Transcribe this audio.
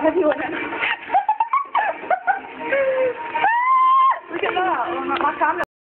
if you wouldn't. Look at that. My camera.